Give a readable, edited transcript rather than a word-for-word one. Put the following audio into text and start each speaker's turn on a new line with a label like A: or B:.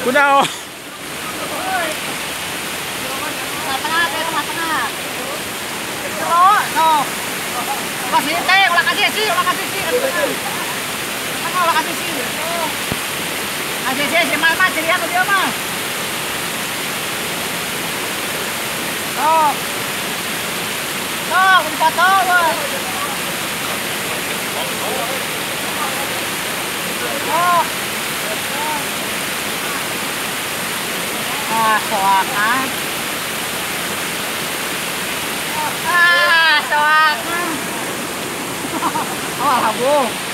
A: Udah oh.
B: Tengah-tengah, tengah-tengah. Oh, no. Kasih teh, ulah kasih sih, ulah kasih sih. Tengah ulah kasih sih. Kasih sih, si mama ceria tuh dia mah. Oh. Oh, foto, wah. Oh. Ah, soak ah. Ah, soak. Oh, alhamdulillah.